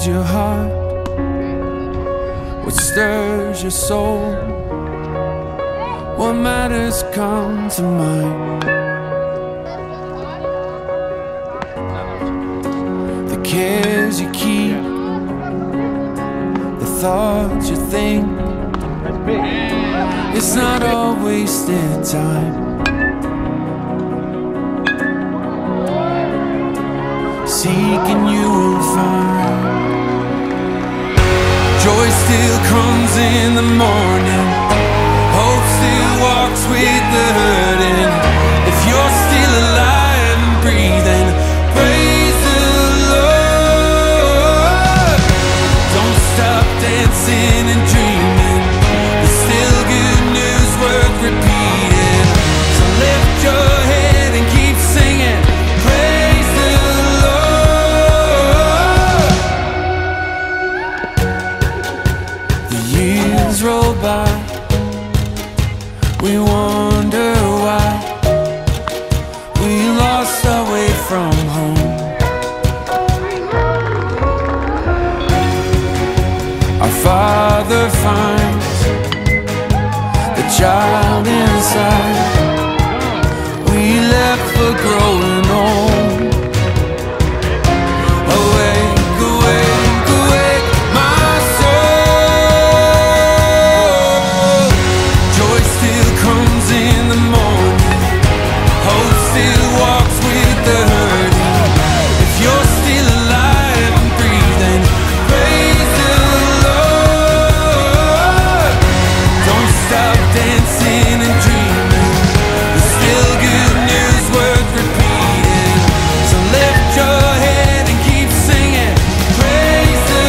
fills your heart? What stirs your soul? What matters come to mind? The cares you keep, the thoughts you think, it's not all wasted time. Seek and you will find. Joy still comes in the morning. Hope still walks with the hurting. If you're still alive and breathing, praise the Lord. Don't stop dancing and dreaming. There's still good news worth repeating. So lift your head and keep singing. Praise the Lord. The years roll by. We wonder why we lost our way from home. Our Father finds the child inside. We left for growing old. Awake, awake, awake, my soul. Joy still comes in the morning. Hope still walks with the hurting. If you're still alive and breathing, praise the Lord. Don't stop dancing and dreaming. There's still good news worth repeating. So lift your head and keep singing. Praise the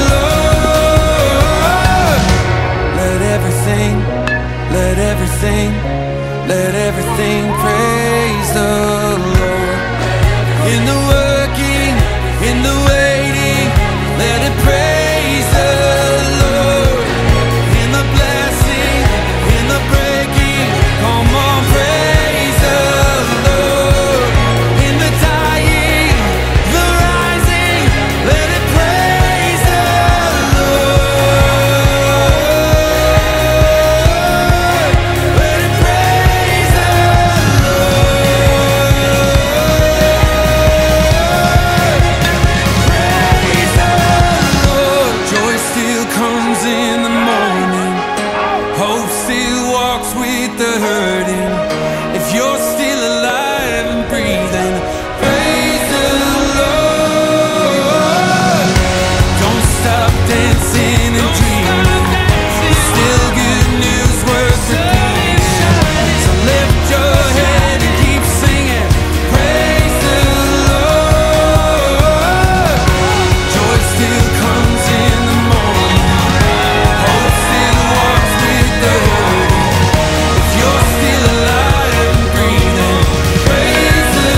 Lord. Let everything, let everything, let everything praise the Lord. In the working, in the waiting, let it praise the Lord. In the blessing, in the breaking, come on, praise the Lord. In the dying, the rising, let it praise the Lord. Let it praise the Praise the Lord. Joy still comes in the morning. Hope still walks with the hurting. If you're still alive and breathing, praise the Lord. Don't stop dancing and dreaming. There's still good news worth repeating. So lift your head and keep singing. Praise the Lord. Joy still comes in the morning. Hope still walks with the hurting. If you're still alive and breathing, praise the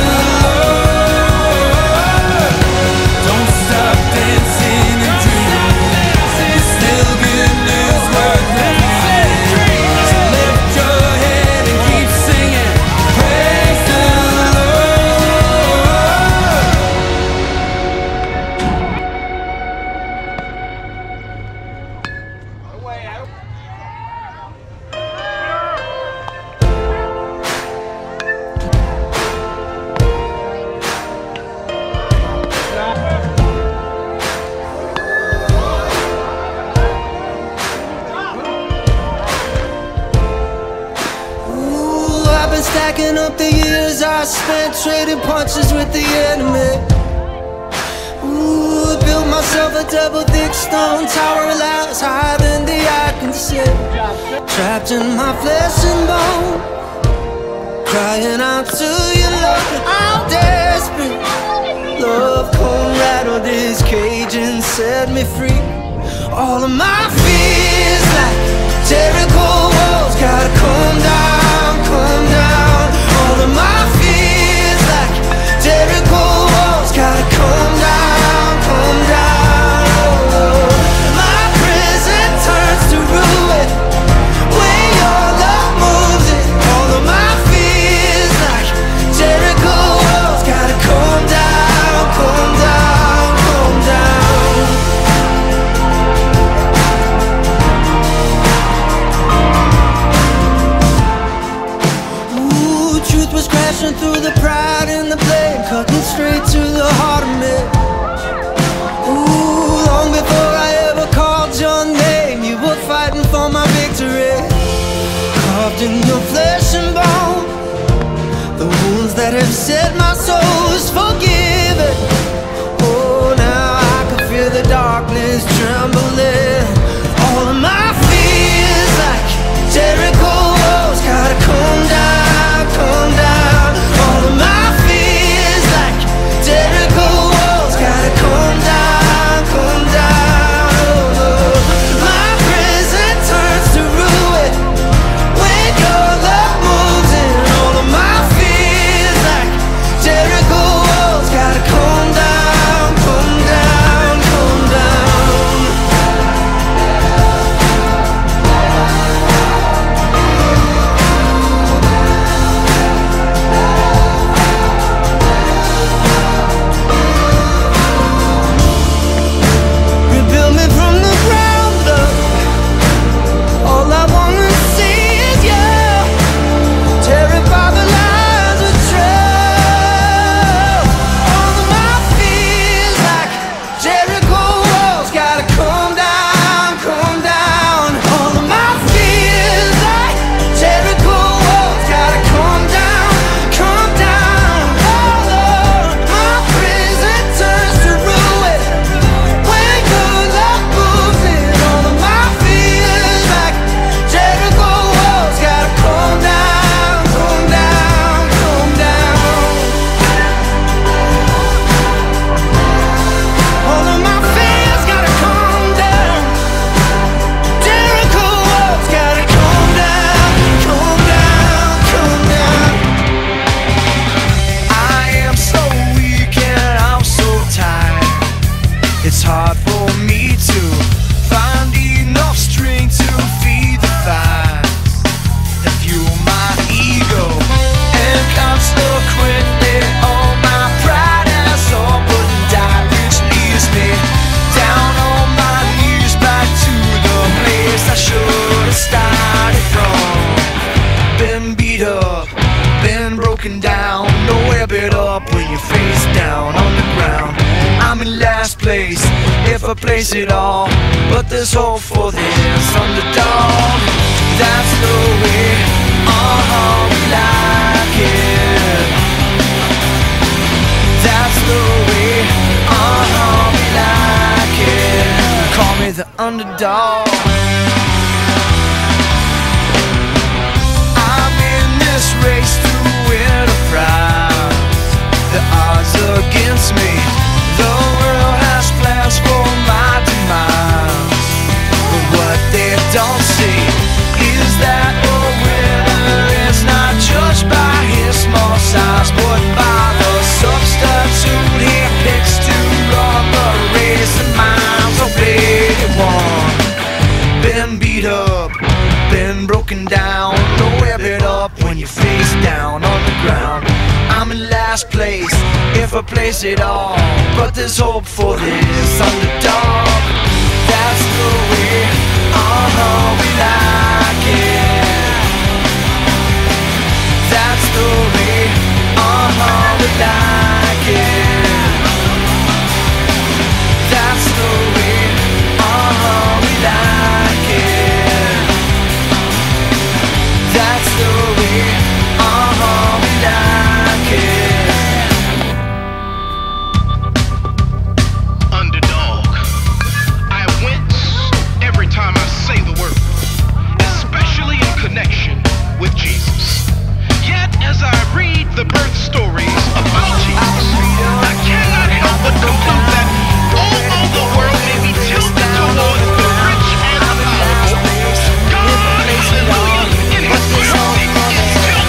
Lord. Don't stop dancing and dreaming. There's still good news worth repeating. So lift your head and keep singing. Praise the Ooh, I've been stacking up the years I spent trading punches with the enemy. Ooh, built myself a double thick stone tower of lies higher than the eye can see. Trapped in my flesh and bone, crying out to you, Lord. I'm desperate. Love come rattle this cage and set me free. All of my fears like Jericho walls gotta come down, come down. All of my fears like Jericho walls gotta come down, come down. Oh, my prison turns to ruin when your love moves it. All of my fears like Jericho walls gotta come down, come down, come down. straight to the heart of me. Ooh, long before I ever called your name, you were fighting for my victory. Carved in your flesh and bone, the wounds that have set my soul is forgiven. Oh, now I can feel the darkness trembling. All of my fears like Jericho walls gotta come down, come down. All of my fears like Jericho walls gotta come down, come down. Oh, oh. My prison turns to ruin when your love moves in. All of my fears like Jericho walls gotta come down, come down, come down. Rebuild me from the ground up. All I wanna see is you. Terrify the lies of truth. All of my fears like Jericho walls gotta come down, come down. All of my fears like Jericho walls gotta come down, come down. Oh Lord, my prison turns to ruin when your love moves in. All of my fears like Jericho walls gotta come down, come down, come down. All of my fears gotta come down. Jericho walls gotta come down, come down, come down. I am so weak and I'm so tired. It's hard for me to find enough strength to feed the fires that fuel my ego. And consequently, all my pride has all but died, which leaves me down on my knees back to the place I should have started from. Been beat up, been broken down, nowhere but up when you're face down on the ground. I'm in last place, if I place it all, but there's hope for this underdog. That's the way, we like it. That's the way, we like it. Call me the underdog. I'm in this race to win a prize. The odds against me, the world has plans for my demise. But what they don't see is that a winner is not judged by his small size, but by the substitute he picks to run the race. And mine's already won. Been beat up, been broken down, nowhere but up when you're face down on the ground. I'm in last place, if I place it all, but there's hope for this underdog. That's the way, we like it. That's the way, we like it. That's the way, we like it. That's the way, we like it. Underdog. I wince every time I say the word, especially in connection with Jesus. Yet, as I read the birth stories about Jesus, I cannot help but conclude that although the world may be tilted toward the rich and the powerful, God, hallelujah, in His mercy is still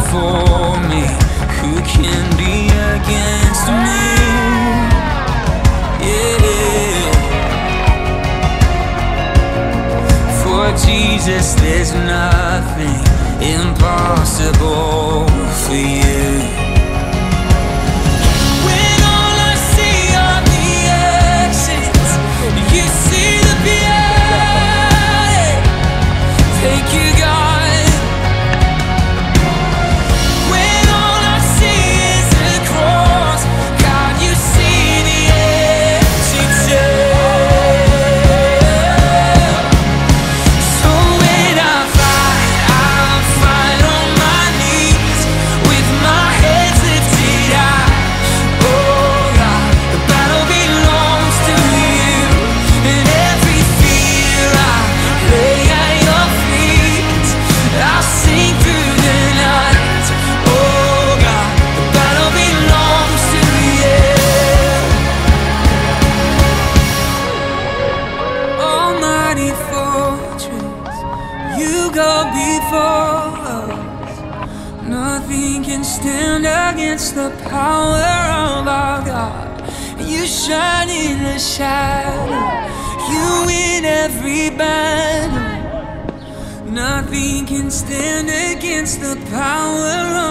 for me, who can be against me? Yeah. For Jesus, there's nothing impossible for you. When all I see are the exits, you see the beauty. Thank you, God. When all I see is the cross, God, you see the empty tomb. So when I fight on my knees with my head lifted high. Oh God, the battle belongs to you, and every fear I lay at your feet. I'll sing through the night. Oh God, the battle belongs to you. Almighty fortress, you go before us. Nothing can stand against the power of our God. You shine in the shadow, you win every battle. Nothing can stand against the power of